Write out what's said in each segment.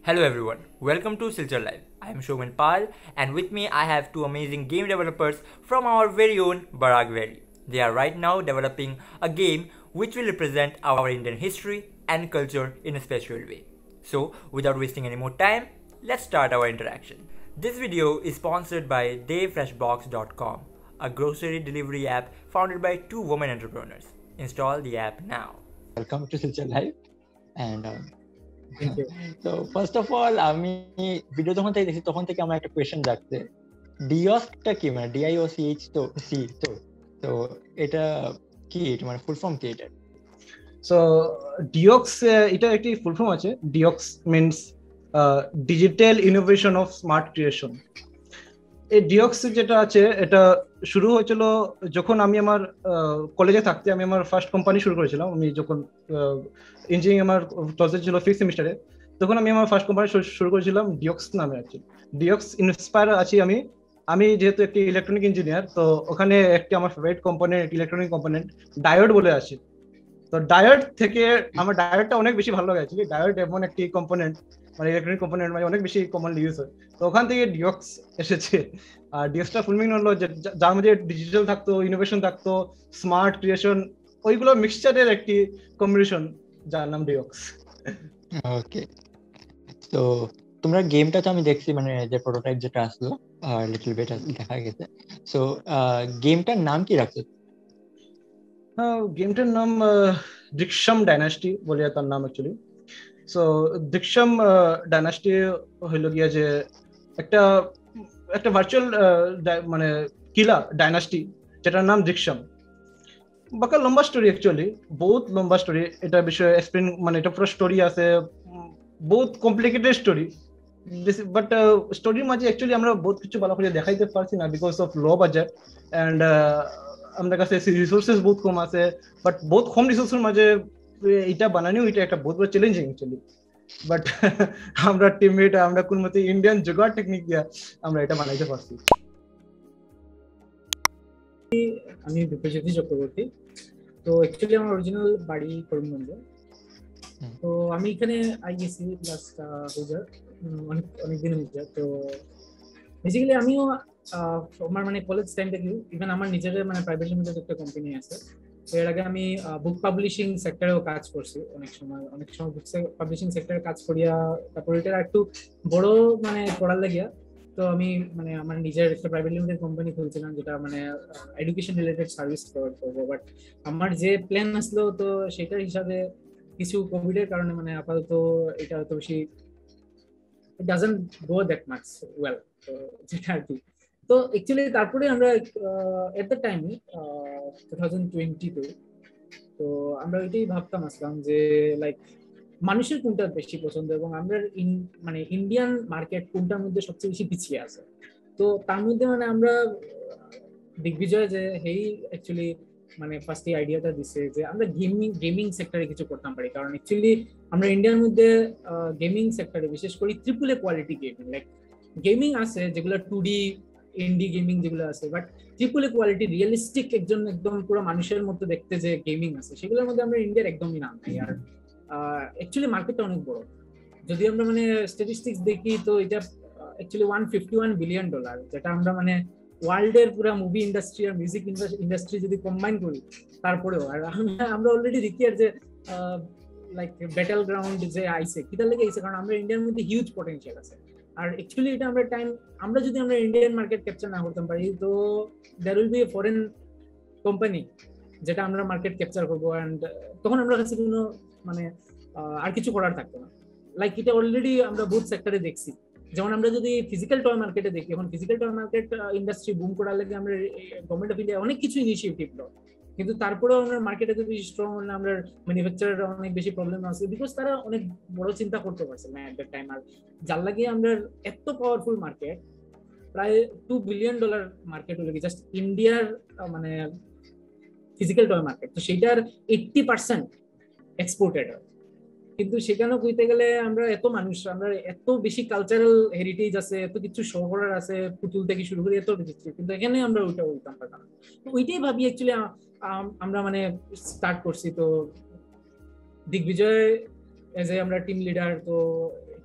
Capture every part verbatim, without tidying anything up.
Hello everyone, welcome to Silchar Live. I am Showman Pal and with me I have two amazing game developers from our very own Barak Valley. They are right now developing a game which will represent our Indian history and culture in a special way. So without wasting any more time, let's start our interaction. This video is sponsored by day fresh box dot com, a grocery delivery app founded by two women entrepreneurs. Install the app now. Welcome to Silchar Live and uh, Thank you. so first of all আমি video যখন থেকে দেখি তখন থেকে আমার একটা question জাগছে ডিওস্কটা কি মানে D I O C H তো সি তো তো এটা কি এটা মানে ফুল ফর্ম কি এটা সো ডিওক্স এটা একটি ফুল ফর্ম আছে ডিওক্স means digital innovation of smart creation এই ডিওক্স যেটা আছে এটা শুরু হয়েছিল যখন আমি আমার কলেজে থাকতে আমি আমার ফার্স্ট কোম্পানি শুরু করেছিলাম আমি যখন ইঞ্জিনিয়ারিং আমার ক্লাসে ছিল ফিফথ সেমিস্টারে তখন আমি আমার ফার্স্ট কোম্পানি শুরু করেছিলাম ডিওক্স নামে আছে ডিওক্স ইন্সপায়ার আছি আমি আমি যেহেতু একটি ইলেকট্রনিক ইঞ্জিনিয়ার তো ওখানে একটি আমার favourite component electronic component diode বলে আছে তো ডায়োড থেকে আমার ডায়োডটা অনেক বেশি ভালো লাগে অ্যাকচুয়ালি ডায়োড এমন একটি কম্পোনেন্ট মানে ইলেকট্রনিক কম্পোনেন্ট মানে অনেক বেশি কমনলি ইউজ হয় তো ওখান থেকে ডিওক্স এসেছে আর ডিওক্সটা ফুল মিনিং হলো যার মধ্যে ডিজিটাল থাকতো ইনোভেশন থাকতো স্মার্ট ক্রিয়েশন ওইগুলো মিক্সচারের একটি কম্বিনেশন যার নাম ডিওক্স ওকে তো তোমরা গেমটা তো আমি দেখছি মানে যে প্রোটোটাইপ যেটা আসলো আর লিটল বিট দেখা গেছে সো গেমটার নাম কি রাখছো গেমটার নাম Drikshyam Dynasty বলে তার নাম অ্যাকচুয়ালি সো Drikshyam Dynasty হইল গিয়া যে একটা একটা ভার্চুয়াল মানে কিলা ডাইনাস্টি যেটার নাম Drikshyam বাকা লম্বা স্টোরি অ্যাকচুয়ালি বহুত লম্বা স্টোরি এটা বিষয়ে এক্সপ্লেন মানে এটা পুরো স্টোরি আছে বহুত কমপ্লিকেটেড স্টোরি বাট স্টোরির মাঝে অ্যাকচুয়ালি আমরা বহুত কিছু ভালো করে দেখাইতে পারছি না because of low budget and আমাদের কাছে রিসোর্সেস বহুত কম আছে বাট বহুত কম রিসোর্সের মাঝে এটা বানানিও এটা একটা বহুত বড় চ্যালেঞ্জিং অ্যাকচুয়ালি বাট আমরা টিমমেট আমরা কোন মতে ইন্ডিয়ান জুগাড টেকনিক দিয়া আমরা এটা বানাইতে পারছি আমি বিপ্রজয়তি চক্রবর্তী তো অ্যাকচুয়ালি আমার অরিজিনাল বাড়ি করিমগঞ্জে তো আমি এখানে আই গেছি লাস্ট হাজার অনেক অনেকদিন হয়েছে তো বেসিক্যালি আমিও আমার মানে কলেজ টাইম থেকে ইভেন আমার নিজের মানে প্রাইভেট লিমিটেড একটা কোম্পানি আছে তো এর আগে আমি বুক পাবলিশিং সেক্টরেও কাজ করছি অনেক সময় অনেক সময় বুক পাবলিশিং সেক্টরে কাজ করিয়া তারপর এটা একটু বড় মানে পড়ার লাগিয়া তো আমি মানে আমার নিজের একটা প্রাইভেট লিমিটেড কোম্পানি খুলছিলাম যেটা মানে এডুকেশন রিলেটেড সার্ভিস প্রোভাইড করবো বাট আমার যে প্ল্যান আসলো তো সেটার হিসাবে কিছু কোভিডের কারণে মানে আপাতত এটা তো বেশি it doesn't go that much well তো যেটা আর কি তো অ্যাকচুয়ালি তারপরে আমরা at the time two thousand twenty two তো আমরা এটাই ভাবতাম আসলাম যে লাইক মানুষের কোনটা বেশি পছন্দ এবং আমরা মানে ইন্ডিয়ান মার্কেট কোনটার মধ্যে সবচেয়ে বেশি পিছিয়ে আছে তো তার মধ্যে মানে আমরা দিগ্বিজয় যে হেই অ্যাকচুয়ালি মানে ফার্স্ট এই আইডিয়াটা দিছে যে আমরা গেমিং গেমিং সেক্টরে কিছু করতে পারি কারণ অ্যাকচুয়ালি আমরা ইন্ডিয়ার মধ্যে গেমিং সেক্টরে বিশেষ করে triple A quality gaming like gaming আছে যেগুলো টু ডি ইন্ডি গেমিং যেগুলো আছে but triple A quality realistic একজন একদম পুরো মানুষের মতো দেখতে যে গেমিং আছে সেগুলোর মধ্যে আমরা ইন্ডিয়ার একদমই নাম নাই আর অ্যাকচুয়ালি মার্কেটটা অনেক বড় যদি আমরা মানে স্ট্যাটিস্টিক্স দেখি তো এটা actually one fifty one billion dollar যেটা আমরা মানে ওয়ার্ল্ডের পুরো মুভি ইন্ডাস্ট্রি আর মিউজিক ইন্ডাস্ট্রি যদি কম্বাইন করি তারপরেও আর আমরা অলরেডি দেখি আর যে লাইক ব্যাটল গ্রাউন্ড যে আইসে কিটা লেগে আইসে কারণ আমরা ইন্ডিয়ার মধ্যে হিউজ পটেনশিয়াল আছে আর অ্যাকচুয়ালি এটা আমরা টাইম আমরা যদি আমরা ইন্ডিয়ান মার্কেট ক্যাপচার না করতে পারি তো there will be a foreign company যেটা আমরা মার্কেট ক্যাপচার করবো অ্যান্ড তখন আমরা কাছে কোনো মানে আর কিছু করার থাকতো না লাইক এটা অলরেডি আমরা বুথ সেক্টরে দেখছি যেমন আমরা যদি ফিজিক্যাল টয় মার্কেটে দেখি এখন physical toy market industry boom করার লাগে আমরা গভর্নমেন্ট অফ ইন্ডিয়া অনেক কিছু ইনিশিয়েটিভ লো কিন্তু তারপরেও আমরা মার্কেটে যদি স্ট্রং হলে আমরা ম্যানুফ্যাকচারার অনেক বেশি প্রবলেম আছে বিকজ তারা অনেক বড় চিন্তা করতে পারছে না এট দ্যাট টাইম আর যার লাগে আমরা এত পাওয়ারফুল মার্কেট প্রায় টু বিলিয়ন ডলার মার্কেট হলে জাস্ট ইন্ডিয়ার মানে ফিজিক্যাল টয় মার্কেট তো সেইটার এইট্টি পার্সেন্ট এক্সপোর্টেড হয় কিন্তু সেখানেও কইতে গেলে আমরা এত মানুষ আমরা এত বেশি কালচারাল হেরিটেজ আছে এত কিছু শো করার আছে পুতুল থেকে শুরু করে এত কিছু কিন্তু এখানে আমরা ওইটা বলতাম পারতাম না তো ওইটাই ভাবি অ্যাকচুয়ালি আমরা মানে স্টার্ট করছি তো দিগ্বিজয় এজ এ আমরা টিম লিডার তো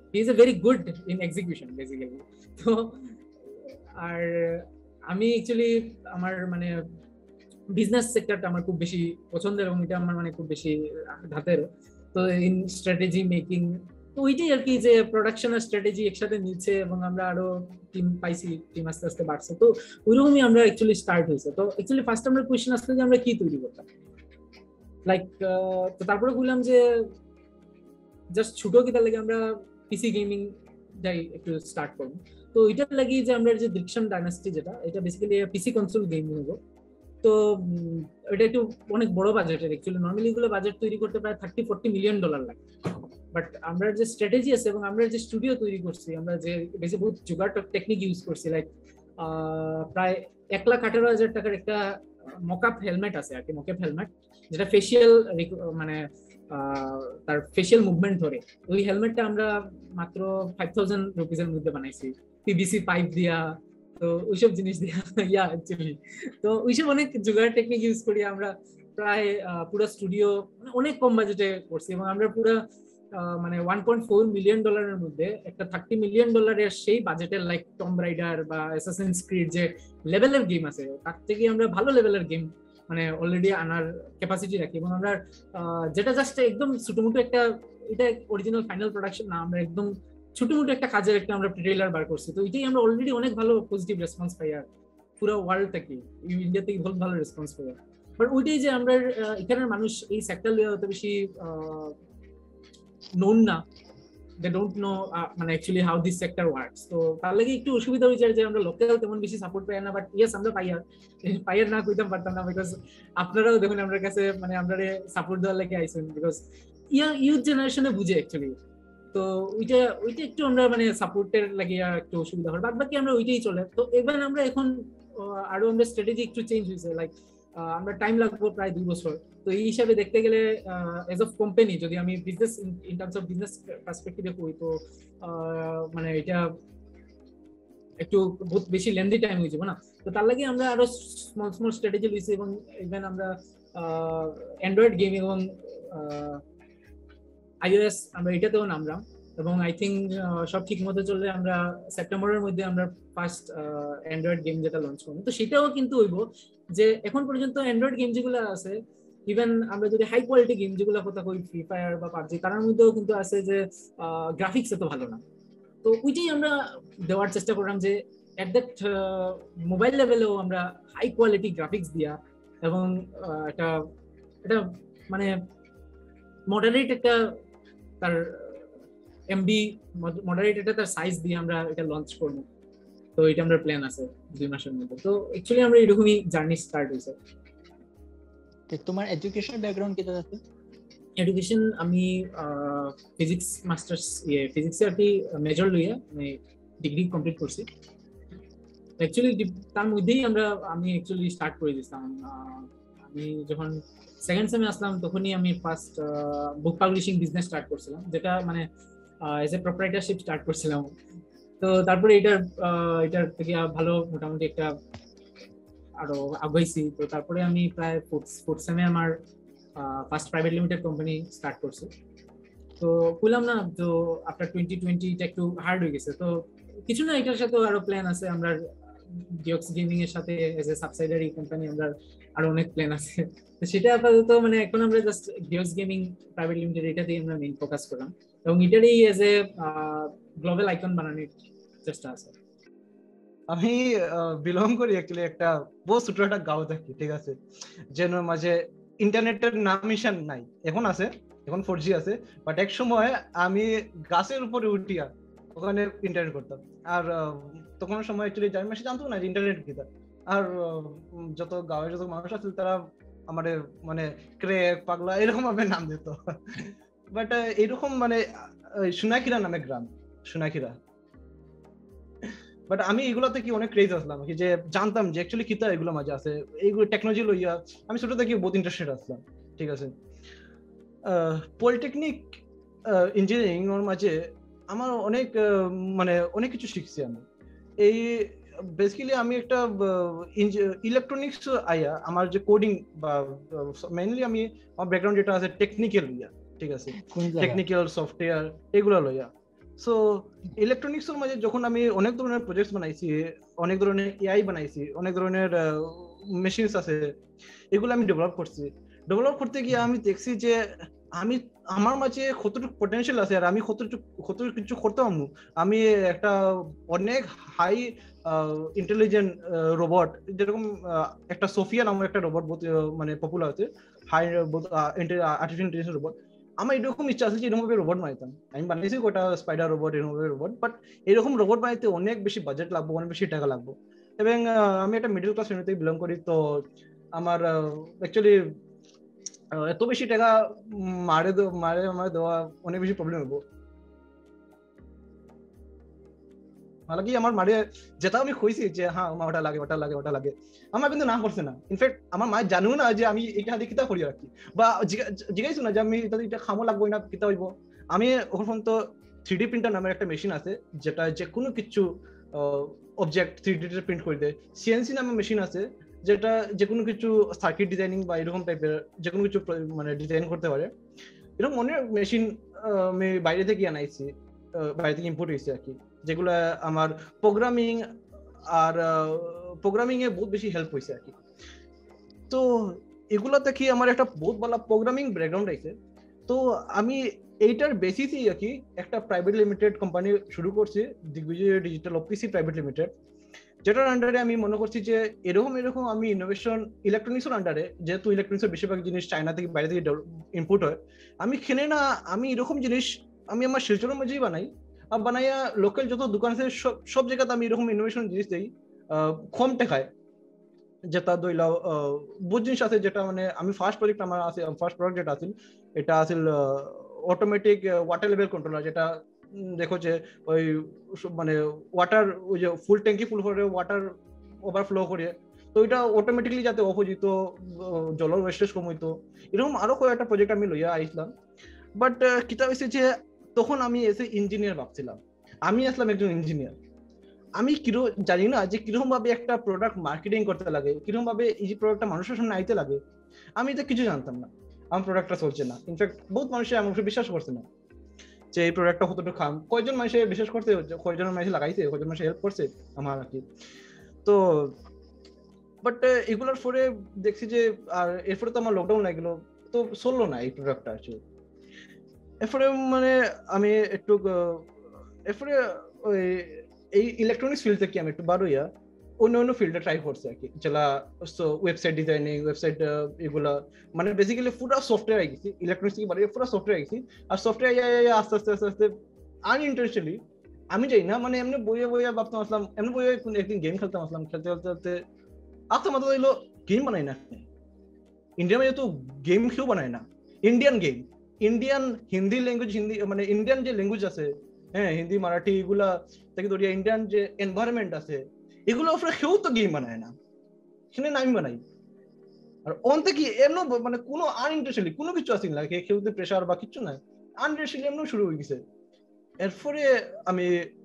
he is a very good in execution basically. তো আর আমি অ্যাকচুয়ালি আমার মানে বিজনেস সেক্টরটা আমার খুব বেশি পছন্দের এবং এটা আমার মানে খুব বেশি হাতের। তো ইন স্ট্র্যাটেজি মেকিং, তো ওইটাই আর কি যে প্রোডাকশন আর স্ট্র্যাটেজি একসাথে নিচ্ছে এবং আমরা আরো টিম পাইছি, টিম আস্তে আস্তে বাড়ছে। তো ওইরকমই আমরা অ্যাকচুয়ালি স্টার্ট হয়েছে। তো অ্যাকচুয়ালি ফার্স্ট আমরা কোয়েশ্চেন আসলে যে আমরা কি তৈরি করতাম, লাইক তো তারপরে বললাম যে জাস্ট ছোট কি তার লাগে আমরা পিসি গেমিং যাই একটু স্টার্ট করবো। তো এটার লাগি যে আমরা যে দৃকশ্যাম ডাইনাস্টি যেটা, এটা বেসিক্যালি পিসি কনসোল গেম হবো। তো এটা একটু অনেক বড় বাজেটের, অ্যাকচুয়ালি নর্মালি এগুলো বাজেট তৈরি করতে প্রায় থার্টি ফোর্টি মিলিয়ন ডলার লাগে। বাট আমরা যে স্ট্র্যাটেজি আছে এবং আমরা যে স্টুডিও তৈরি করছি, আমরা যে বেশি বহুত জুগাড় টেকনিক ইউজ করছি, লাইক প্রায় এক লাখ আঠারো হাজার টাকার একটা মকআপ হেলমেট আছে আর কি, মকআপ হেলমেট যেটা ফেশিয়াল মানে তার ফেশিয়াল মুভমেন্ট ধরে, ওই হেলমেটটা আমরা মাত্র ফাইভ থাউজেন্ড রুপিসের মধ্যে বানাইছি পিভিসি পাইপ দিয়া। তো ওইসব জিনিস দিয়া ইয়া অ্যাকচুয়ালি তো ওইসব অনেক জুগাড় টেকনিক ইউজ করি আমরা, প্রায় পুরো স্টুডিও অনেক কম বাজেটে করছি এবং আমরা পুরো মানে ওয়ান পয়েন্ট ফোর মিলিয়ন ডলারের মধ্যে একটা থার্টি মিলিয়ন ডলারের সেই বাজেটের লাইক টম রাইডার বা অ্যাসাসিনস ক্রিড যে লেভেলের গেম আছে, তার থেকে আমরা ভালো লেভেলের গেম মানে অলরেডি আনার ক্যাপাসিটি রাখি। এবং আমরা যেটা জাস্ট একদম ছোটমোটো একটা, এটা অরিজিনাল ফাইনাল প্রোডাকশন না, আমরা একদম ছোটমোটো একটা কাজের একটা আমরা ট্রেলার বার করছি। তো এটাই আমরা অলরেডি অনেক ভালো পজিটিভ রেসপন্স পাই আর পুরো ওয়ার্ল্ড থেকে, ইন্ডিয়া থেকে বহুত ভালো রেসপন্স পাই। বাট ওইটাই যে আমরা এখানের মানুষ এই সেক্টর লিয়ে অত বেশি নোন না, they don't know uh, মানে actually how this sector works. তো তার লাগে একটু অসুবিধা হয়েছে যে আমরা লোকাল তেমন বেশি সাপোর্ট পাই না। বাট ইয়েস আমরা পাইয়ার পাইয়ার না কইতাম পারতাম না, বিকজ আপনারাও দেখুন আমার কাছে মানে আমরা সাপোর্ট দেওয়ার লাগে আইছেন, বিকজ ইয়া ইউথ জেনারেশনে বুঝে অ্যাকচুয়ালি। তো ওইটা ওইটা একটু আমরা মানে সাপোর্টের লাগে একটু অসুবিধা হয়, বাদ বাকি আমরা ওইটাই চলে। তো এবার আমরা এখন আরো আমরা স্ট্র্যাটেজি একটু চেঞ্জ হয়েছে, লাইক আমরা টাইম লাগবো প্রায় দুই বছর। তো এই হিসাবে দেখতে গেলে এজ অফ কোম্পানি যদি আমি business in terms of business পার্সপেক্টিভে কই, তো মানে এটা একটু বহুত বেশি লেন্দি টাইম হয়ে যাবে না। তো তার লাগে আমরা আরো স্মল স্মল স্ট্র্যাটেজি লইছি এবং ইভেন আমরা অ্যান্ড্রয়েড গেম এবং আইওএস আমরা এটাতেও নামলাম এবং আই থিঙ্ক সব ঠিক মতো চললে আমরা সেপ্টেম্বরের মধ্যে আমরা ফার্স্ট অ্যান্ড্রয়েড গেম যেটা লঞ্চ করবো। তো সেটাও কিন্তু হইব যে এখন পর্যন্ত অ্যান্ড্রয়েড গেম যেগুলো আছে, ইভেন আমরা যদি হাই কোয়ালিটি গেম যেগুলো কথা কই ফ্রি ফায়ার বা পাবজি, তার মধ্যেও কিন্তু আছে যে গ্রাফিক্স এত ভালো না। তো ওইটাই আমরা দেওয়ার চেষ্টা করলাম যে এট দ্যাট মোবাইল লেভেলেও আমরা হাই কোয়ালিটি গ্রাফিক্স দিয়া এবং একটা এটা মানে মডারেট একটা তার এমবি মডারেট একটা তার সাইজ দিয়ে আমরা এটা লঞ্চ করবো। তো এটা আমরা প্ল্যান আছে দুই মাসের মধ্যে। তো অ্যাকচুয়ালি আমরা এরকমই জার্নি স্টার্ট হয়েছে। তোমার এডুকেশন ব্যাকগ্রাউন্ড কি আছে? এডুকেশন আমি ফিজিক্স মাস্টার্স ইয়ে ফিজিক্সে আর কি মেজর লইয়া আমি ডিগ্রি কমপ্লিট করছি। অ্যাকচুয়ালি তার মধ্যেই আমরা আমি অ্যাকচুয়ালি স্টার্ট করে দিয়েছিলাম। আমি যখন সেকেন্ড সেমে আসলাম তখনই আমি first book publishing business start করছিলাম, যেটা মানে এজ এ প্রপারাইটারশিপ স্টার্ট করছিলাম। তো তারপরে এটার এটার থেকে ভালো মোটামুটি একটা আরো আগাইছি। তো তারপরে আমি প্রায় ফোর্থ সেমে আমার first private limited company start করছি। তো বললাম না তো আফটার টোয়েন্টি টোয়েন্টি এটা একটু হার্ড হয়ে গেছে। তো কিছু না, এটার সাথে আরো প্ল্যান আছে। আমরা ডিওএক্স গেমিং এর সাথে এজ এ সাবসাইডারি কোম্পানি আমরা আরো অনেক প্ল্যান আছে। তো সেটা আপাতত মানে এখন আমরা just DOX gaming private limited এটাতেই আমরা মেইন ফোকাস করলাম এবং এটারই এজ এ গ্লোবাল আইকন বানানোর চেষ্টা আছে। আমি বিলং করি অ্যাকচুয়ালি একটা বহু ছোট একটা গাঁও থাকি, ঠিক আছে, যেন মাঝে ইন্টারনেটের নাম নিশান নাই। এখন আছে, এখন ফোর জি আছে, বাট এক সময় আমি গাছের উপরে উঠিয়া ওখানে ইন্টারনেট করতাম। আর তখন সময় অ্যাকচুয়ালি যার মাসে জানতো না যে ইন্টারনেট কি। আর যত গাঁয়ের যত মানুষ আছে তারা আমার মানে ক্রেক পাগলা এরকম ভাবে নাম দিত। বাট এরকম মানে সোনাক্ষীরা নামে গ্রাম, সোনাক্ষীরা। বাট আমি এগুলোতে কি অনেক ক্রেজ আসলাম কি, যে জানতাম যে অ্যাকচুয়ালি কিতা এগুলো মাঝে আছে, এইগুলো টেকনোলজি লইয়া আমি ছোট থেকে বহুত ইন্টারেস্টেড আসলাম, ঠিক আছে। পলিটেকনিক ইঞ্জিনিয়ারিং ওর মাঝে আমার অনেক মানে অনেক কিছু শিখছি আমি। এই বেসিক্যালি আমি একটা ইলেকট্রনিক্স আইয়া আমার যে কোডিং বা মেইনলি আমি আমার ব্যাকগ্রাউন্ড যেটা আছে টেকনিক্যাল লইয়া, ঠিক আছে, টেকনিক্যাল সফটওয়্যার এগুলো লইয়া। সো ইলেকট্রনিক্সের মাঝে যখন আমি অনেক ধরনের প্রজেক্ট বানাইছি, অনেক ধরনের এআই বানাইছি, অনেক ধরনের মেশিনস আছে, এগুলো আমি ডেভেলপ করছি। ডেভেলপ করতে গিয়ে আমি দেখছি যে আমি আমার মাঝে কতটুকু পটেনশিয়াল আছে আর আমি কতটুকু কতটুকু কিছু করতে পারবো। আমি একটা অনেক হাই ইন্টেলিজেন্ট রোবট, যেরকম একটা সোফিয়া নামের একটা রোবট মানে পপুলার আছে, হাই আর্টিফিশিয়াল ইন্টেলিজেন্স রোবট। আমার এরকম ইচ্ছা আছে যে এরকম ভাবে রোবট বানাইতাম। আমি বানাইছি গোটা স্পাইডার রোবট, এরকম ভাবে রোবট, বাট এরকম রোবট বানাইতে অনেক বেশি বাজেট লাগবে, অনেক বেশি টাকা লাগবে। এবং আমি একটা মিডল ক্লাস ফ্যামিলি থেকে বিলং করি, তো আমার অ্যাকচুয়ালি এত বেশি টাকা মারে মারে আমার দেওয়া অনেক বেশি প্রবলেম হবো। হালাকি আমার মারে যেটা আমি কইছি যে হ্যাঁ আমার ওটা লাগে ওটা লাগে ওটা লাগে, আমার কিন্তু না করছে না। ইনফ্যাক্ট আমার মা জানুও না যে আমি এটা দিয়ে কিতা করি রাখি, বা জিজ্ঞাসা না যে আমি এটা এটা খামো লাগবো না কিতা হইব। আমি ওখান তো থ্রি ডি প্রিন্টার নামের একটা মেশিন আছে যেটা যে কোনো কিছু অবজেক্ট থ্রি ডি প্রিন্ট করে দেয়। সিএনসি নামের মেশিন আছে যেটা যে কোনো কিছু সার্কিট ডিজাইনিং বা এরকম টাইপের যে কোনো কিছু মানে ডিজাইন করতে পারে। এরকম অনেক মেশিন আমি বাইরে থেকে আনাইছি, বাইরে থেকে ইম্পোর্ট হয়েছে আর কি, যেগুলো আমার প্রোগ্রামিং আর প্রোগ্রামিং এ বহুত বেশি হেল্প হয়েছে আর কি। তো এগুলো থেকে আমার একটা বহুত ভালো প্রোগ্রামিং ব্যাকগ্রাউন্ড আছে। তো আমি এইটার বেসিসই আর কি একটা প্রাইভেট লিমিটেড কোম্পানি শুরু করছি, Digvijay digital OPC private limited, যেটার আন্ডারে আমি মনে করছি যে এরকম এরকম আমি ইনোভেশন ইলেকট্রনিক্সের আন্ডারে, যেহেতু ইলেকট্রনিক্সের বেশিরভাগ জিনিস চায়না থেকে বাইরে থেকে ইম্পোর্ট হয়, আমি খেনে না আমি এরকম জিনিস আমি আমার শিলচরের মধ্যেই বানাই, আর বানাইয়া লোকাল যত দোকান আছে সব সব জায়গাতে আমি এরকম ইনোভেশন জিনিস দিই কম টাকায়, যেটা দইলা বহুত জিনিস আছে। যেটা মানে আমি ফার্স্ট প্রজেক্ট আমার আছে, ফার্স্ট প্রোডাক্ট যেটা আছে এটা আছে অটোমেটিক ওয়াটার লেভেল কন্ট্রোলার, যেটা দেখো যে ওই মানে ওয়াটার ওই যে ফুল ট্যাঙ্কি ফুল করে ওয়াটার ওভারফ্লো করে, তো এটা অটোমেটিকলি যাতে অফ হইত, জলের ওয়েস্টেজ কম হইতো। এরকম আরো কয়েকটা প্রজেক্ট আমি লইয়া আইছিলাম। বাট কিতা হয়েছে যে তখন আমি এসে ইঞ্জিনিয়ার ভাবছিলাম, আমি আসলাম একজন ইঞ্জিনিয়ার, আমি কিরো জানি না যে কিরকম ভাবে একটা প্রোডাক্ট মার্কেটিং করতে লাগে, কিরকম ভাবে এই যে প্রোডাক্টটা মানুষের সামনে আইতে লাগে, আমি এটা কিছু জানতাম না। আমার প্রোডাক্টটা চলছে না, ইনফ্যাক্ট বহুত মানুষের আমার বিশ্বাস করছে না যে এই প্রোডাক্টটা কতটুকু খাম। কয়জন মানুষের বিশ্বাস করতে হচ্ছে, কয়জন মানুষ লাগাইছে, কয়জন মানুষ হেল্প করছে আমার আর কি। তো বাট এগুলোর পরে দেখছি যে আর এরপরে তো আমার লকডাউন লাগলো, তো চললো না এই প্রোডাক্টটা আছে। এরপরে মানে আমি একটু এরপরে ওই এই ইলেকট্রনিক্স ফিল্ড থেকে আমি একটু বার হইয়া অন্য অন্য ফিল্ডে ট্রাই করছি আর কি, যেটা ওয়েবসাইট ডিজাইনিং, ওয়েবসাইট এগুলা মানে বেসিক্যালি পুরো সফটওয়্যার আই গেছি, ইলেকট্রনিক্স থেকে বাড়িয়ে পুরো সফটওয়্যার আই গেছি। আর সফটওয়্যার আস্তে আস্তে আস্তে আস্তে আনইন্টেনশনালি আমি যাই না মানে এমনি বইয়ে বইয়ে ভাবতাম আসলাম, এমনি বইয়ে একদিন গেম খেলতাম আসলাম, খেলতে খেলতে খেলতে আস্তে মাথা হইলো গেম বানাই না, ইন্ডিয়ার মধ্যে তো গেম কেউ বানায় না, Indian game, Indian Hindi language, Hindi মানে ইন্ডিয়ান যে ল্যাঙ্গুয়েজ আছে, হ্যাঁ হিন্দি মারাঠি এগুলা থেকে ধরিয়া ইন্ডিয়ান যে এনভায়রনমেন্ট আছে এগুলো উপরে কেউ তো গেম বানায় না, সেখানে আমি বানাই। আর অন থেকে এমন মানে কোনো আনইন্টারেস্টেডলি কোনো কিছু আসেন না, কেউতে প্রেশার বা কিছু নাই, আনইন্টারেস্টেডলি এমন শুরু হয়ে গেছে। এরপরে আমি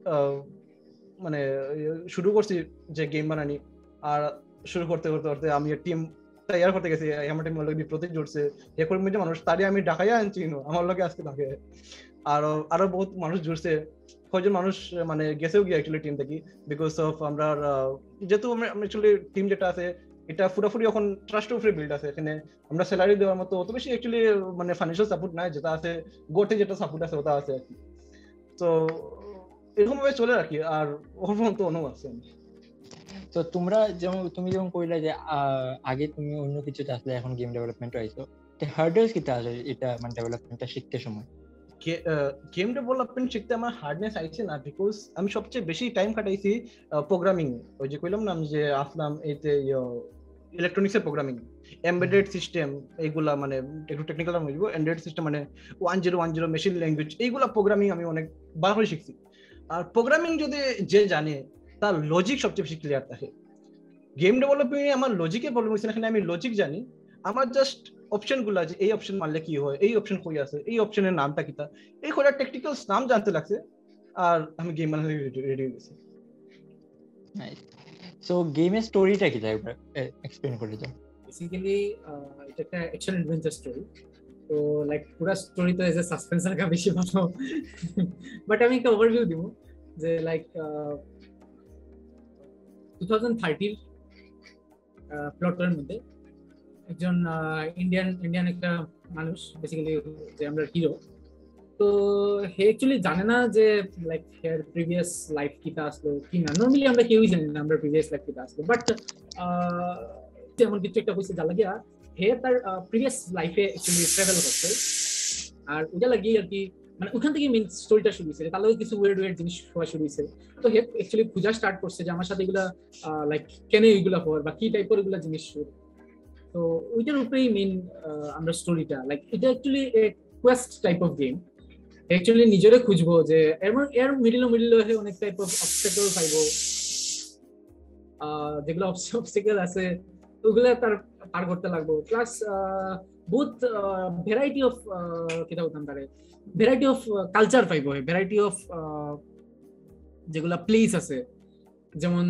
মানে শুরু করছি যে গেম বানানি, আর শুরু করতে করতে করতে আমি টিম তৈরি করতে গেছি, আমার টিম লোক বিপ্রতীক জুড়ছে, এরপর মধ্যে মানুষ তারে আমি ঢাকাইয়া আনছি আমার লোকে আজকে থাকে, আরো আরো বহুত মানুষ জুড়ছে, কয়জন মানুষ মানে গেছেও গিয়ে অ্যাকচুয়ালি টিম থেকে, বিকজ অফ আমরা যেহেতু অ্যাকচুয়ালি টিম যেটা আছে এটা পুরোপুরি এখন ট্রাস্টের উপরে বিল্ড আছে, এখানে আমরা স্যালারি দেওয়ার মতো অত বেশি অ্যাকচুয়ালি মানে ফাইন্যান্সিয়াল সাপোর্ট নাই, যেটা আছে গোটে যেটা সাপোর্ট আছে ওটা আছে আর কি। তো এরকম ভাবে চলে রাখি, আর ওর পর্যন্ত অনুভব আছে। তো তোমরা যেমন তুমি যেমন কইলা যে আগে তুমি অন্য কিছু আসলে এখন গেম ডেভেলপমেন্ট আইছো, তো হার্ডনেস কিটা আছে এটা মানে ডেভেলপমেন্টটা শিখতে সময়? গেম ডেভেলপমেন্ট শিখতে আমার হার্ডনেস আইছে না, বিকজ আমি সবচেয়ে বেশি টাইম কাটাইছি প্রোগ্রামিং, ওই যে কইলাম না আমি যে আসলাম এইতে ইলেকট্রনিক্স এর প্রোগ্রামিং, এমবেডেড সিস্টেম এইগুলা মানে একটু টেকনিক্যাল আমি বলবো, এমবেডেড সিস্টেম মানে one zero one zero machine language এইগুলা প্রোগ্রামিং আমি অনেক বার করে শিখছি। আর প্রোগ্রামিং যদি যে জানে তার লজিক সবচেয়ে বেশি ক্লিয়ার থাকে। গেম ডেভেলপমেন্টে আমার লজিকের প্রবলেম হচ্ছে, এখানে আমি লজিক জানি, আমার জাস্ট অপশন গুলো আছে, এই অপশন মারলে কি হয়, এই অপশন কই আছে, এই অপশনের নামটা কিটা, এই কয়টা টেকনিক্যাল নাম জানতে লাগছে, আর আমি গেম বানাতে রেডি হয়ে গেছি। নাইস। সো গেমের স্টোরিটা কি একবার এক্সপ্লেইন করে দাও। বেসিক্যালি এটা একটা অ্যাকশন অ্যাডভেঞ্চার স্টোরি। তো লাইক পুরো স্টোরি তো এজ এ সাসপেন্স রাখা বেশি ভালো, বাট আমি একটা ওভারভিউ দিব যে লাইক টু থাউজেন্ড থার্টির প্লটের মধ্যে একজন ইন্ডিয়ান ইন্ডিয়ান একটা মানুষ বেসিক্যালি যে আমরা হিরো, তো হে অ্যাকচুয়ালি জানে না যে লাইক হেয়ার প্রিভিয়াস লাইফ কিটা আসলো কি না। নর্মালি আমরা কেউই জানি না আমরা প্রিভিয়াস লাইফ কিটা আসলো, বাট যেমন কিছু একটা হয়েছে যা লাগিয়া হে তার প্রিভিয়াস লাইফে অ্যাকচুয়ালি ট্রাভেল করছে, আর ওটা লাগিয়ে আর কি মানে ওখান থেকে মেইন স্টোরিটা শুরু হয়েছে। তার লগে কিছু ওয়ের্ড ওয়ের্ড জিনিস হওয়া শুরু হয়েছে। তো হে অ্যাকচুয়ালি খোঁজা স্টার্ট করছে যে আমার সাথে এগুলা লাইক কেন এইগুলা হওয়ার বা কি টাইপের এগুলা জিনিস শুরু। তো ওইটার উপরেই মেইন আমরা স্টোরিটা লাইক এটা actually quest type of game. Actually নিজেরে খুঁজবো যে এর এর মিডল মিডল হয়ে অনেক টাইপ অফ অবস্টাকল পাইবো, যেগুলো অবস্টাকল আছে ওগুলো তার পার করতে লাগবো। প্লাস বহুত ভ্যারাইটি অফ কিটা বলতাম তারে ভ্যারাইটি অফ কালচার পাইবো, ভ্যারাইটি অফ যেগুলা প্লেস আছে, যেমন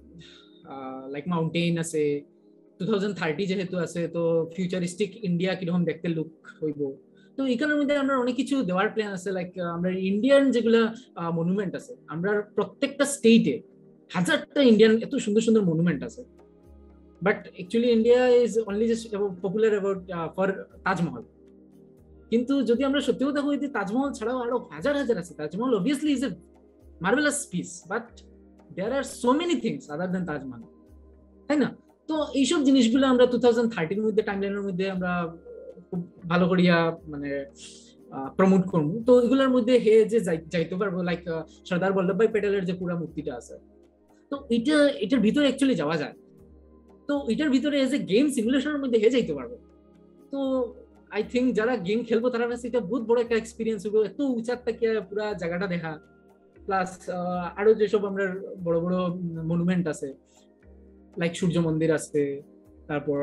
লাইক মাউন্টেন আছে। টু থাউজেন্ড থার্টি যেহেতু আছে তো ফিউচারিস্টিক ইন্ডিয়া কিরকম দেখতে লুক হইব। তো এখানের মধ্যে আমরা অনেক কিছু দেওয়ার প্ল্যান আছে। লাইক আমরা ইন্ডিয়ান যেগুলা মনুমেন্ট আছে, আমরা প্রত্যেকটা স্টেটে হাজারটা ইন্ডিয়ান এত সুন্দর সুন্দর মনুমেন্ট আছে, but actually India is only just popular about for Taj Mahal. কিন্তু যদি আমরা সত্যি কথা কই যে তাজমহল ছাড়াও আরো হাজার হাজার আছে। Taj Mahal obviously is a marvellous piece, but there are so many things other than Taj Mahal, তাই না? তো এইসব জিনিসগুলো আমরা টু থাউজেন্ড থার্টির মধ্যে টাইমলাইনের মধ্যে আমরা খুব ভালো করিয়া মানে প্রমোট করবো। তো এগুলোর মধ্যে হে যে যাইতে পারবো লাইক সর্দার বল্লভভাই প্যাটেলের যে পুরা মূর্তিটা আছে, তো এটা এটার ভিতরে অ্যাকচুয়ালি যাওয়া যায়। তো এটার ভিতরে এজ এ গেম সিমুলেশনের মধ্যে হে যাইতে পারবো। তো আই থিঙ্ক যারা গেম খেলবো তারা কাছে এটা বহুত বড় একটা এক্সপিরিয়েন্স হবে, এত উঁচার থেকে পুরা জায়গাটা দেখা। প্লাস আরো যেসব আমরা বড় বড় মনুমেন্ট আছে লাইক সূর্য মন্দির আছে, তারপর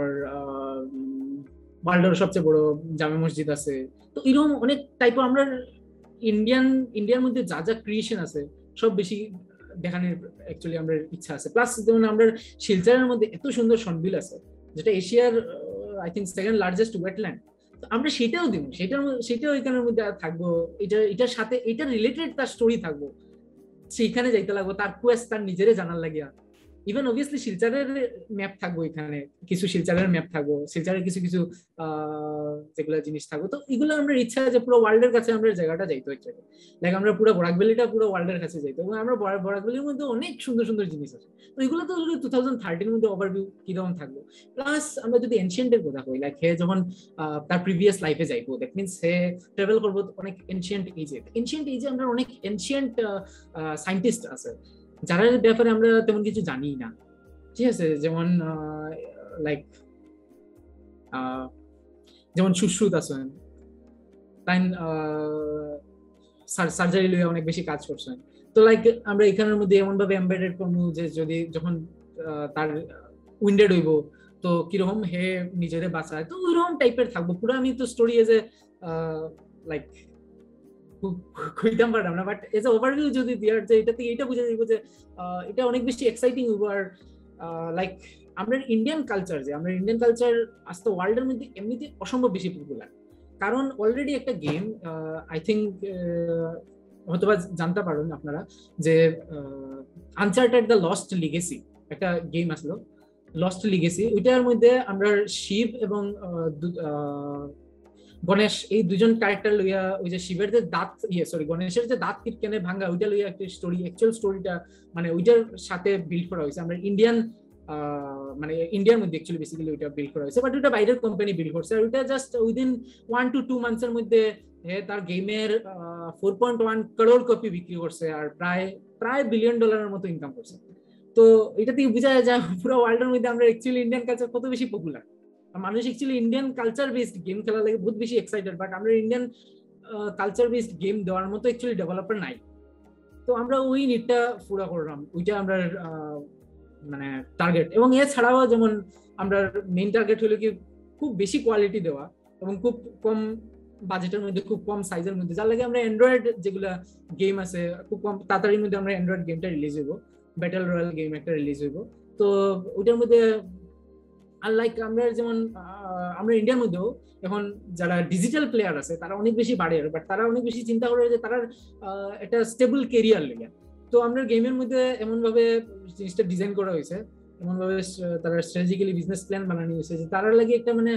ওয়ার্ল্ডের সবচেয়ে বড় জামে মসজিদ আছে। তো এরকম অনেক টাইপের আমরা ইন্ডিয়ান ইন্ডিয়ার মধ্যে যা যা ক্রিয়েশন আছে সব বেশি দেখানোর অ্যাকচুয়ালি আমরা ইচ্ছা আছে। প্লাস যেমন আমরা শিলচরের মধ্যে এত সুন্দর সনবিল আছে যেটা এশিয়ার I think second largest wetland, তো আমরা সেটাও দিব, সেটার সেটাও এখানের মধ্যে থাকবো। এটা এটার সাথে এটা রিলেটেড তার স্টোরি থাকবো, সেইখানে যাইতে লাগবো, তার কোয়েস্ট তার নিজেরে জানার লাগিয়া। ইভেন অবভিয়াসলি শিলচরের ম্যাপ থাকবো, এখানে কিছু শিলচরের ম্যাপ থাকবো, শিলচরের কিছু কিছু যেগুলো জিনিস থাকবো। তো এগুলো আমরা ইচ্ছা যে পুরো ওয়ার্ল্ডের কাছে আমরা জায়গাটা যাইতো অ্যাকচুয়ালি, লাইক আমরা পুরো বরাক ভ্যালিটা পুরো ওয়ার্ল্ডের কাছে যাইতো, এবং আমরা বরাক ভ্যালির মধ্যে অনেক সুন্দর সুন্দর জিনিস আছে। তো এগুলো তো টু থাউজেন্ড থার্টির মধ্যে ওভারভিউ কিরকম থাকবো। প্লাস আমরা যদি এনশিয়েন্টের কথা কই, লাইক হে যখন তার প্রিভিয়াস লাইফে যাইবো, দ্যাট মিনস হে ট্রাভেল করবো অনেক এনশিয়েন্ট এজে। এনশিয়েন্ট এজে আমরা অনেক এনশিয়েন্ট সায়েন্টিস্ট আছে যারা ব্যাপারে আমরা তেমন কিছু জানি না, ঠিক আছে? যেমন লাইক যেমন সুশ্রুত আছেন, তাই সার্জারি লইয়া অনেক বেশি কাজ করছেন। তো লাইক আমরা এখানের মধ্যে এমন ভাবে এমবেডেড করবো যে যদি যখন তার উইন্ডেড হইব তো কিরকম হে নিজেরে বাঁচায়, তো ওইরকম টাইপের থাকবো পুরো। আমি তো স্টোরি এজ এ লাইক কইতাম পারলাম না, বাট এজ এ ওভারভিউ যদি দেওয়ার যে এটা থেকে এটা বুঝে যাইব যে এটা অনেক বেশি এক্সাইটিং হইব। আর লাইক আমরা ইন্ডিয়ান কালচার যে আমরা ইন্ডিয়ান কালচার আজকে ওয়ার্ল্ডের মধ্যে এমনিতে অসম্ভব বেশি পপুলার, কারণ অলরেডি একটা গেম আই থিঙ্ক হয়তোবা জানতে পারেন আপনারা যে আনচার্টেড দ্য লস্ট লিগেসি একটা গেম আসলো, লস্ট লিগেসি। ওইটার মধ্যে আমরা শিব এবং গণেশ এই দুজন ক্যারেক্টার লইয়া ওই যে শিবের যে দাঁত ইয়ে সরি গণেশের যে দাঁত কেনে ভাঙা ওইটা লইয়া একটা স্টোরি, অ্যাকচুয়াল স্টোরিটা মানে ওইটার সাথে বিল্ড করা হয়েছে। আমরা ইন্ডিয়ান মানে ইন্ডিয়ার মধ্যে অ্যাকচুয়ালি বেসিক্যালি ওইটা বিল্ড করা হয়েছে, বাট ওইটা বাইরের কোম্পানি বিল্ড করছে। আর ওইটা just within one two two মান্থসের মধ্যে তার গেমের four point one crore copy বিক্রি করছে আর প্রায় প্রায় বিলিয়ন ডলারের মতো ইনকাম করছে। তো এটা থেকে বোঝা যায় পুরো ওয়ার্ল্ডের মধ্যে আমরা অ্যাকচুয়ালি ইন্ডিয়ান কালচার কত বেশি পপুলার। মানুষ actually Indian culture based game খেলার লাগে বহুত বেশি এক্সাইটেড, বাট আমরা ইন্ডিয়ান কালচার বেসড গেম দেওয়ার মতো অ্যাকচুয়ালি ডেভেলপার নাই। তো আমরা ওই নিটটা পুরো করলাম, ওইটা আমরা মানে টার্গেট। এবং এছাড়াও যেমন আমরা মেইন টার্গেট হলো কি খুব বেশি কোয়ালিটি দেওয়া এবং খুব কম বাজেটের মধ্যে খুব কম সাইজের মধ্যে, যার লাগে আমরা অ্যান্ড্রয়েড যেগুলা গেম আছে খুব কম তাড়াতাড়ির মধ্যে আমরা অ্যান্ড্রয়েড গেমটা রিলিজ হইব, ব্যাটল রয়্যাল গেম একটা রিলিজ হইব। তো ওইটার মধ্যে আর লাইক আমরা যেমন আমরা ইন্ডিয়ার মধ্যেও এখন যারা ডিজিটাল প্লেয়ার আছে তারা অনেক বেশি বাড়ে, বাট তারা অনেক বেশি চিন্তা করে যে তারা একটা স্টেবল কেরিয়ার লেগে। তো আমরা গেমের মধ্যে এমন ভাবে জিনিসটা ডিজাইন করা হয়েছে, এমন ভাবে তারা স্ট্র্যাটেজিক্যালি বিজনেস প্ল্যান বানানো হয়েছে যে তারা লাগে একটা মানে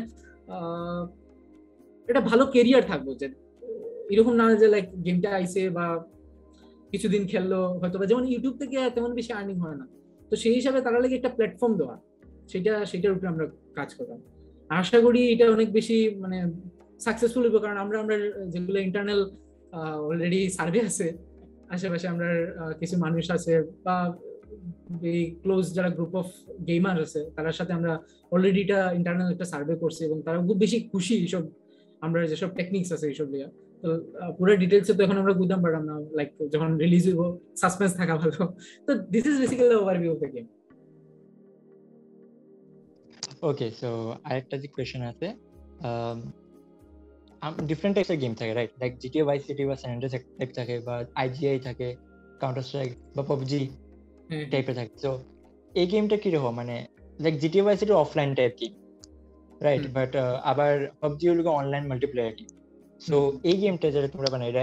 একটা ভালো কেরিয়ার থাকবো, যে এরকম না যে লাইক গেমটা আইছে বা কিছুদিন খেললো হয়তো, বা যেমন ইউটিউব থেকে তেমন বেশি আর্নিং হয় না, তো সেই হিসাবে তারা লাগে একটা প্ল্যাটফর্ম দেওয়া, সেটা সেটার উপরে আমরা কাজ করলাম। আশা করি এটা অনেক বেশি মানে সাকসেসফুল হবে, কারণ আমরা আমরা যেগুলো ইন্টারনাল অলরেডি সার্ভে আছে আশেপাশে, আমরা কিছু মানুষ আছে বা এই ক্লোজ যারা গ্রুপ অফ গেমার আছে তার সাথে আমরা অলরেডি এটা ইন্টারনাল একটা সার্ভে করছি, এবং তারা খুব বেশি খুশি এইসব আমরা যেসব টেকনিক্স আছে এইসব নিয়ে। তো পুরো ডিটেইলসে তো এখন আমরা বুঝতাম পারলাম না, লাইক যখন রিলিজ হইব সাসপেন্স থাকা ভালো। তো this is basically overview of the game. Okay, so আরেকটা যে কোয়েশ্চেন আছে, ডিফারেন্ট টাইপস এর গেম থাকে right, like GTA Vice City বা স্যান অ্যান্ড্রেস টাইপ থাকে, বা আইজিআই থাকে, কাউন্টার স্ট্রাইক বা পাবজি টাইপের থাকে। সো এই গেমটা কিরকম, মানে like GTA Vice City offline type game right, but আবার পাবজি হলো অনলাইন মাল্টিপ্লেয়ার গেম। সো এই গেমটা যেটা তোমরা বানাইলে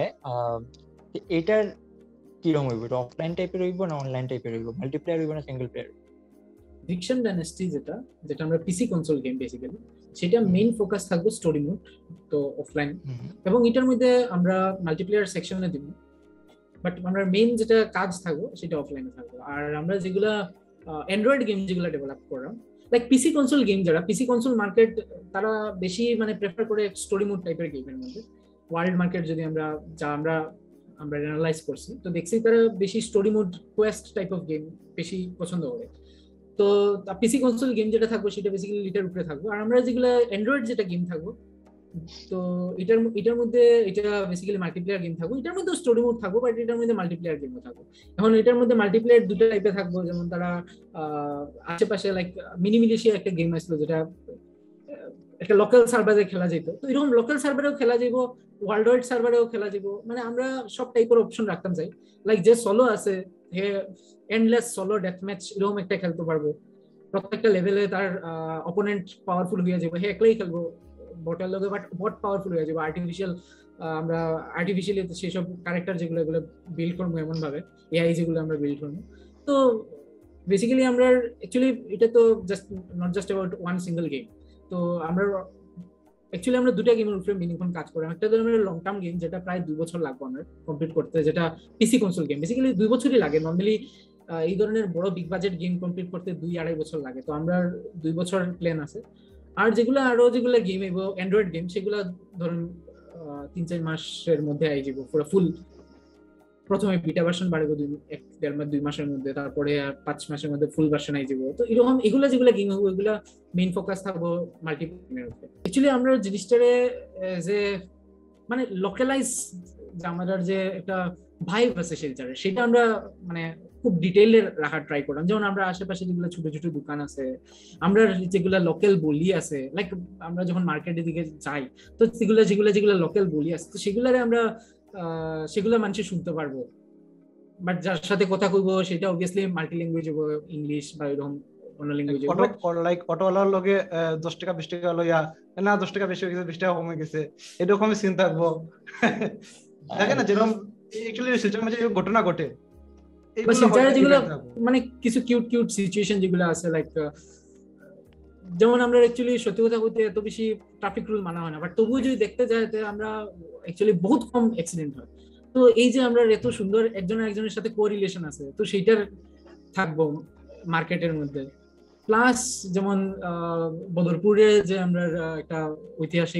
এটার কিরকম হইব, এটা অফলাইন টাইপের হইব না অনলাইন টাইপের হইব, মাল্টিপ্লেয়ার হইব না সিঙ্গেল প্লেয়ার? ডিকশন ডাইনাস্টি যেটা যেটা আমরা পিসি কনসোল গেম বেসিক্যালি, সেটা মেইন ফোকাস থাকবে স্টোরি মোড, তো অফলাইন, এবং এটার মধ্যে আমরা মাল্টিপ্লেয়ার সেকশনে দিব, বাট আমরা মেইন যেটা কাজ থাকবে সেটা অফলাইনে থাকবে। আর আমরা যেগুলা অ্যান্ড্রয়েড গেম যেগুলো ডেভেলপ করলাম, লাইক পিসি কনসোল গেম, যারা পিসি কনসোল মার্কেট তারা বেশি মানে প্রেফার করে স্টোরি মোড টাইপের গেমের মধ্যে। ওয়ার্ল্ড মার্কেট যদি আমরা যা আমরা আমরা অ্যানালাইজ করছি, তো দেখছি তারা বেশি story mode quest type of game বেশি পছন্দ করে। তো পিসি কনসোল গেম যেটা থাকবে সেটা বেসিক্যালি এটার উপরে থাকবে। আর আমরা যেগুলো অ্যান্ড্রয়েড যেটা গেম থাকবো, তো এটার এটার মধ্যে এটা বেসিক্যালি মাল্টিপ্লেয়ার গেম থাকবে, এটার মধ্যে স্টোরি মোড থাকবে, বাট এটার মধ্যে মাল্টিপ্লেয়ার গেমও থাকবে। এখন এটার মধ্যে মাল্টিপ্লেয়ার দুটো টাইপে থাকবে, যেমন তারা আশেপাশে লাইক মিনি মিলিশিয়া একটা গেম আসলো যেটা একটা লোকাল সার্ভারে খেলা যেত, তো এরকম লোকাল সার্ভারেও খেলা যাইব, ওয়ার্ল্ড ওয়াইড সার্ভারেও খেলা যাইব, মানে আমরা সব টাইপের অপশন রাখতাম চাই। লাইক যে সোলো আছে হে এন্ডলেস সোলো ডেথ ম্যাচ এরকম একটা খেলতে পারবো, প্রত্যেকটা লেভেলে তার অপোনেন্ট পাওয়ারফুল হয়ে যাবে, হে একলাই খেলবো বটের লগে, বাট বট পাওয়ারফুল হয়ে যাবে। আর্টিফিশিয়াল আমরা আর্টিফিশিয়ালি সেসব ক্যারেক্টার যেগুলো এগুলো বিল্ড করবো, এমন ভাবে এআই যেগুলো আমরা বিল্ড করবো। তো বেসিক্যালি আমরা অ্যাকচুয়ালি এটা তো just not just about one single game, তো আমরা অ্যাকচুয়ালি আমরা দুটা গেমের উপরে মিনিমাম কাজ করি। একটা ধরনের লং টার্ম গেম যেটা প্রায় দুই বছর লাগবে আমার কমপ্লিট করতে, যেটা পিসি কনসোল গেম বেসিক্যালি দুই বছরই লাগে নর্মালি। এই ধরনের বড় বিগ বাজেট গেম কমপ্লিট করতে দুই আড়াই বছর লাগে, তো আমরা দুই বছর প্ল্যান আছে। আর যেগুলো আরো যেগুলো গেম এবং অ্যান্ড্রয়েড গেম সেগুলো ধরুন তিন চার মাসের মধ্যে আই যাবো পুরো ফুল। প্রথমে বিটা ভার্সন বাড়বে দুই এক দেড় মাস দুই মাসের মধ্যে, তারপরে পাঁচ মাসের মধ্যে ফুল ভার্সন আই যাবো। তো এরকম এগুলো যেগুলো গেম হবে ওইগুলো মেইন ফোকাস থাকবো মাল্টিপ্লেয়ারের উপরে। অ্যাকচুয়ালি আমরা জিনিসটারে যে মানে লোকালাইজ আমাদের যে একটা ভাইব আছে শিলচরে, সেটা আমরা মানে খুব ডিটেইলে রাখার ট্রাই করলাম। যেমন আমরা আশেপাশে যেগুলো ছোট ছোট দোকান আছে, আমরা যেগুলো লোকাল বলি আছে, লাইক আমরা যখন মার্কেটের দিকে যাই, তো সেগুলো যেগুলো যেগুলো লোকাল বলি আছে, তো সেগুলারে আমরা সেগুলো মানুষ শুনতে পারবো, বাট যার সাথে কথা কইবো সেটা অবভিয়াসলি মাল্টি ল্যাঙ্গুয়েজ হবে, ইংলিশ বা এরকম অন্য ল্যাঙ্গুয়েজ হবে। লাইক অটোওয়ালার লগে দশ টাকা বিশ টাকা লইয়া না দশ টাকা বেশি হয়ে গেছে বিশ টাকা কমে গেছে এরকমই সিন থাকবো। দেখে না যেরকম অ্যাকচুয়ালি শিলচর মাঝে ঘটনা ঘটে, যেগুলো মানে কিছু কিউট কিউট সিচুয়েশন যেগুলো আছে, লাইক যেমন আমরা অ্যাকচুয়ালি সত্যি কথা বলতে এত বেশি ট্রাফিক রুল মানা হয় না, বাট তবুও যদি দেখতে যায় আমরা অ্যাকচুয়ালি বহুত কম অ্যাক্সিডেন্ট হয়। তো এই যে আমরা এত সুন্দর একজন একজনের সাথে কোরিলেশন আছে, তো সেইটার থাকবো মার্কেটের মধ্যে। প্লাস যেমন বদরপুরে যে আমরা একটা ঐতিহাসিক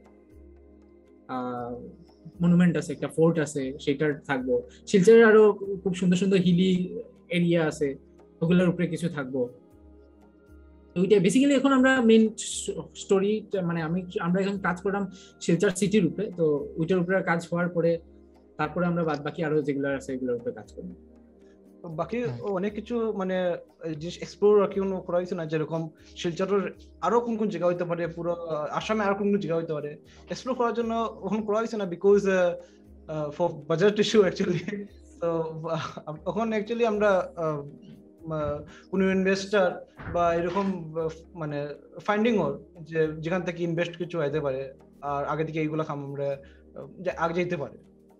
মনুমেন্ট আছে, একটা ফোর্ট আছে, সেটার থাকবো। শিলচরের আরো খুব সুন্দর সুন্দর হিলি এরিয়া আছে, ওগুলোর উপরে কিছু থাকবো। ওইটা বেসিক্যালি এখন আমরা মেইন স্টোরি মানে আমি আমরা এখন কাজ করলাম শিলচর সিটির উপরে, তো ওইটার উপরে কাজ হওয়ার পরে তারপরে আমরা বাদ বাকি আরো যেগুলো আছে এগুলোর উপরে কাজ করবো। বাকি অনেক কিছু মানে জিনিস এক্সপ্লোর কেউ করা হয়েছে না, যেরকম শিলচরের আরো কোন কোন জায়গা হইতে পারে, পুরো আসামে আরো কোন কোন জায়গা হইতে পারে এক্সপ্লোর করার জন্য ওখানে করা হয়েছে না, because for budget issue actually. তো ওখানে অ্যাকচুয়ালি আমরা কোনো ইনভেস্টার বা এরকম মানে ফাইন্ডিং ওর যে যেখান থেকে ইনভেস্ট কিছু হইতে পারে আর আগে থেকে এইগুলো আমরা আগে যেতে পারে।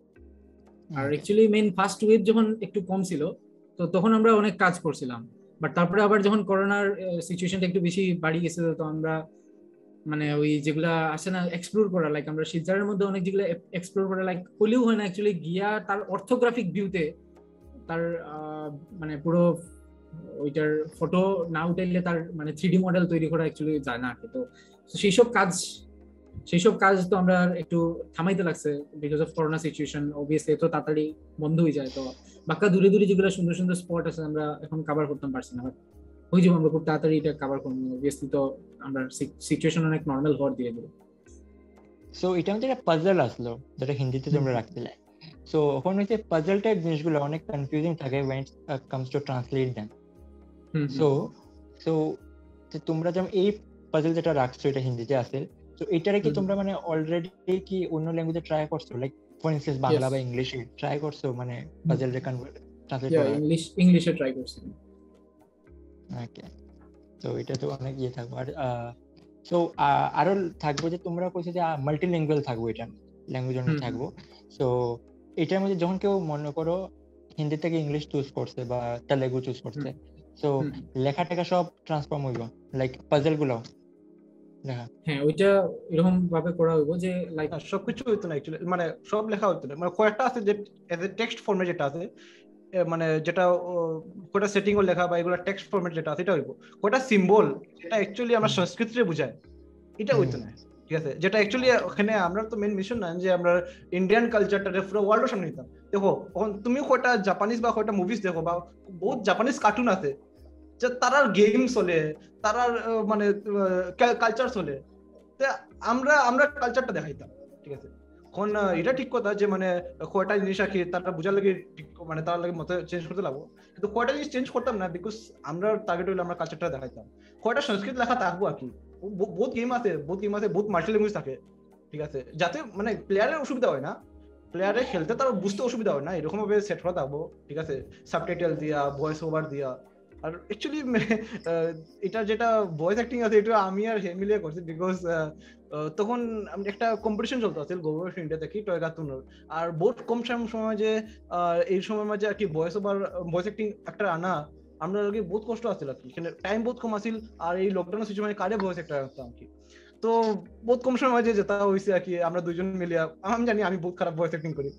আর অ্যাকচুয়ালি মেইন ফার্স্ট ওয়েভ যখন একটু কম ছিল তো তখন আমরা অনেক কাজ করছিলাম, বাট তারপরে আবার যখন করোনার সিচুয়েশনটা একটু বেশি বাড়ি গেছে তো আমরা মানে ওই যেগুলা আসে না এক্সপ্লোর করা, লাইক আমরা শিলচরের মধ্যে অনেক যেগুলো এক্সপ্লোর করা লাইক হলেও হয় না অ্যাকচুয়ালি গিয়া তার অর্থোগ্রাফিক ভিউতে তার মানে পুরো ওইটার ফটো না উঠাইলে তার মানে থ্রি ডি মডেল তৈরি করা অ্যাকচুয়ালি যায় না। তো সেই সব কাজ সেই সব কাজ তো আমরা একটু থামাইতে লাগছে because of corona situation, obviously এত তাড়াতাড়ি বন্ধ হয়ে যায়। তো বাক্কা দূরে দূরে যেগুলো সুন্দর সুন্দর স্পট আছে আমরা এখন কভার করতে পারছি না, বাট হয়ে যাবো আমরা খুব তাড়াতাড়ি এটা কভার করবো। অবভিয়াসলি তো আমরা সিচুয়েশন অনেক নর্মাল হওয়ার দিয়ে দেবো। সো এটা মধ্যে একটা পাজল আসলো যেটা হিন্দিতে তোমরা রাখছিলে। সো ওখানে হচ্ছে পাজল টাইপ জিনিসগুলো অনেক কনফিউজিং থাকে when it uh, comes to translate them. So so তোমরা যেমন এই পাজল যেটা রাখছো এটা হিন্দিতে আছে, তো এটারে কি তোমরা মানে অলরেডি কি অন্য ল্যাঙ্গুয়েজে ট্রাই করছো, লাইক ফর ইনস্টেন্স বাংলা বা ইংলিশে ট্রাই করছো মানে পাজলটা কনভার্ট ট্রান্সলেট করা? ইংলিশ ইংলিশে ট্রাই করছি। ওকে, তো এটা তো অনেক ইয়ে থাকবে। আর সো আরো থাকবো যে তোমরা কইছো যে মাল্টিলিঙ্গুয়াল থাকবো, এটা ল্যাঙ্গুয়েজ অনেক থাকবো। সো এটার মধ্যে যখন কেউ মনে করো হিন্দি থেকে ইংলিশ চুজ করছে বা তেলেগু চুজ করছে, সো লেখা টেখা সব ট্রান্সফর্ম হইব লাইক পাজল গুলো লেখা? হ্যাঁ, ওইটা এরকম ভাবে করা হইব যে লাইক সবকিছু হইতো না অ্যাকচুয়ালি, মানে সব লেখা হইতো না, মানে কয়েকটা আছে যে এজ এ টেক্সট ফর্মে যেটা আছে, মানে যেটা কোটা সেটিং এর লেখা বা এগুলা টেক্সট ফরম্যাট যেটা আছে এটা হইব। কোটা সিম্বল যেটা অ্যাকচুয়ালি আমরা সংস্কৃতিতে বোঝায় এটা হইতো না, ঠিক আছে? যেটা অ্যাকচুয়ালি ওখানে আমরা তো মেইন মিশন না যে আমরা ইন্ডিয়ান কালচারটা পুরো ওয়ার্ল্ডের সামনে নিতাম। দেখো এখন তুমি কয়টা জাপানিজ বা কয়টা মুভিজ দেখো বা বহুত জাপানিজ কার্টুন আছে যে তারার গেম চলে, তারার মানে কালচার চলে, তো আমরা আমরা কালচারটা দেখাইতাম, ঠিক আছে? এখন এটা ঠিক কথা যে মানে কয়টা জিনিস আর কি তারা বোঝার লাগে মানে তার লাগে মতো চেঞ্জ করতে লাগবো, কিন্তু কয়টা জিনিস চেঞ্জ করতাম না বিকজ আমরা টার্গেট হইলে আমরা কালচারটা দেখাইতাম। কয়টা সংস্কৃত লেখা থাকবো আর কি, বহুত গেম আছে বহুত গেম আছে বহুত মাল্টি ল্যাঙ্গুয়েজ থাকে, ঠিক আছে? যাতে মানে প্লেয়ারের অসুবিধা হয় না, প্লেয়ারে খেলতে তার বুঝতে অসুবিধা হয় না, এরকম ভাবে সেট করা থাকবো, ঠিক আছে? সাবটাইটেল দিয়া, ভয়েস ওভার দিয়া। আর অ্যাকচুয়ালি এটা যেটা ভয়েস অ্যাক্টিং আছে এটা আমি আর হে মিলিয়ে করছি বিকজ তখন একটা কম্পিটিশন চলতে আছে গভর্নমেন্ট অফ ইন্ডিয়া থেকে টয় কার্টুনের, আর বহুত কম সময় যে এই সময় মাঝে আর কি ভয়েস ওভার ভয়েস অ্যাক্টিং একটা আনা আমরা আর কি বহুত কষ্ট আসছিল আর কি, এখানে টাইম বহুত কম আসিল, আর এই লকডাউনের সিচুয়েশনে কারে ভয়েস অ্যাক্টর করতাম কি, তো বহুত কম সময় মাঝে যেটা হয়েছে আর কি আমরা দুইজন মিলিয়ে, আমি জানি আমি বহুত খারাপ ভয়েস অ্যাক্টিং করি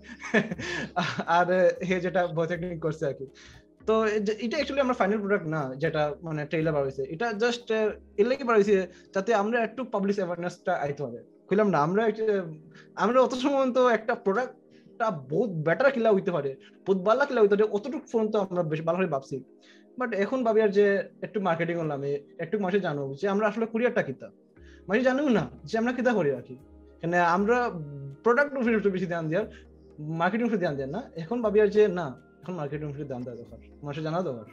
আর হে যেটা ভয়েস অ্যাক্টিং করছে আর কি। তো এটা অ্যাকচুয়ালি আমরা ফাইনাল প্রোডাক্ট না যেটা মানে ট্রেইলার বার হইছে, এটা জাস্ট এর লাগি বার হইছে যাতে আমরা একটু পাবলিক অ্যাওয়ারনেসটা আইতে হবে। কইলাম না আমরা আমরা অত সময় তো একটা প্রোডাক্টটা বহুত বেটার কিলা হইতে পারে, বহুত ভালো কিলা হইতে পারে, অতটুকু ফোন তো আমরা বেশ ভালো করে ভাবছি, বাট এখন ভাবি আর যে একটু মার্কেটিং করলাম, একটু মানুষ জানো যে আমরা আসলে কুরিয়ারটা কিতা, মানুষ জানো না যে আমরা কিতা করি আর কি, মানে আমরা প্রোডাক্ট উপরে বেশি ধ্যান দেওয়ার, মার্কেটিং উপরে ধ্যান দেন না। এখন ভাবি আর যে না এখন মার্কেটিং উপরে ধ্যান দেওয়া দরকার, মানুষ জানা দরকার।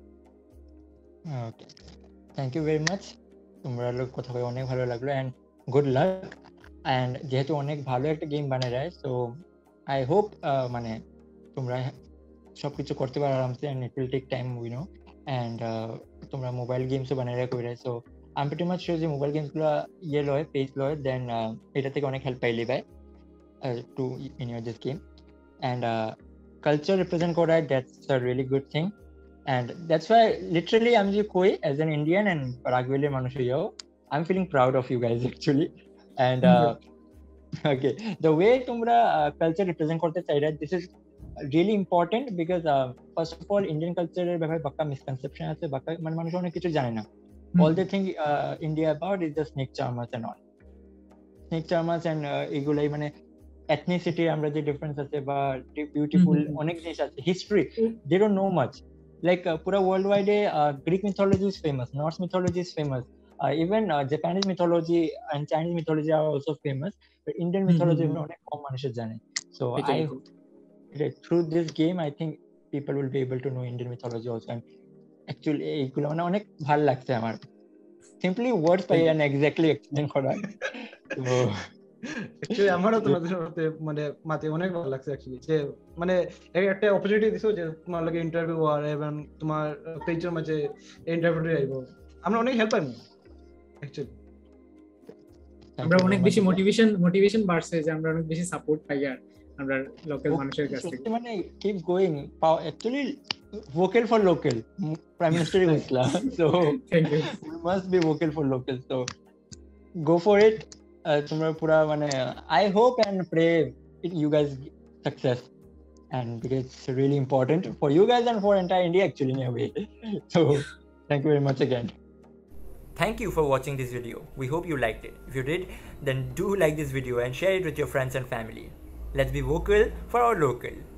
Okay, thank you very much, তোমরা লোক কথা বলে অনেক ভালো লাগলো এন্ড গুড লাক। এন্ড যেহেতু অনেক ভালো একটা গেম বানায় রায়, সো আই হোপ মানে তোমরা সবকিছু করতে পারো আরামসে, and it will take time we know, and তোমরা মোবাইল গেমসও বানায় রায় কইরা, so I am pretty much sure যে মোবাইল গেমসগুলো ইয়ে লয় পেজ লয়, দেন এটা থেকে অনেক হেল্প পাইলি ভাই to in your this game. And culture represent করায় that's a really good thing, and that's why literally I'm just koi as an Indian and Barak Valley manusha yo, I'm feeling proud of you guys actually. And uh, okay, the way tumra uh, culture represent korte chaira, this is really important because uh, first of all Indian culture er byapaরে bakka misconception ache, bakka man manush onek kichu jane na, all they think uh, India about is the snake charmers and all, snake charmers and egulai uh, mane ethnicity amra je difference ache ba beautiful onek jinish ache, history they don't know much. Like uh, pura worldwide uh, Greek mythology is famous, Norse mythology is famous, uh, even uh, Japanese mythology and Chinese mythology are also famous, but Indian mythology is not common মানুষে জানে. So I through this game I think people will be able to know Indian mythology also, and actually এইগুলো মানে অনেক ভালো লাগছে আমার, simply words পাই না exactly explain করা, তো অ্যাকচুয়ালি আমারও তোমাদের সাথে মানে মাতে অনেক ভালো লাগছে অ্যাকচুয়ালি যে মানে একটা অপরচুনিটি দিছো যে তোমার লগে ইন্টারভিউ আর এবং তোমার পেজের মাঝে ইন্টারভিউ আইব আমরা অনেক হেল্প পাইমু অ্যাকচুয়ালি আমরা অনেক বেশি মোটিভেশন মোটিভেশন বাড়ছে যে আমরা অনেক বেশি সাপোর্ট পাই আর আমরা লোকাল মানুষের কাছ থেকে মানে keep going actually vocal for local prime minister হইছলা so thank you we must be vocal for local so go for it তোমরা পুরা মানে I hope and pray you guys success and because it's really important for you guys and for entire India actually in a way so thank you very much again. Thank you for watching this video. We hope you liked it. If you did, then do like this video and share it with your friends and family. Let's be vocal for our local.